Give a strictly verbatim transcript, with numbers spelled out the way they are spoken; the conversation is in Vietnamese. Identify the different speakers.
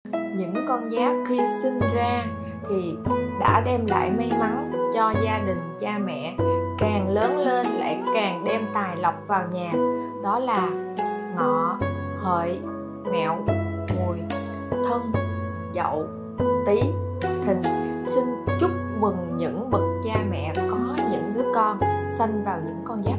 Speaker 1: Những con giáp khi sinh ra thì đã đem lại may mắn cho gia đình cha mẹ, càng lớn lên lại càng đem tài lộc vào nhà. Đó là Ngọ, Hợi, Mẹo, Mùi, Thân, Dậu, Tý, Thìn. Xin chúc mừng những bậc cha mẹ có những đứa con sanh vào những con giáp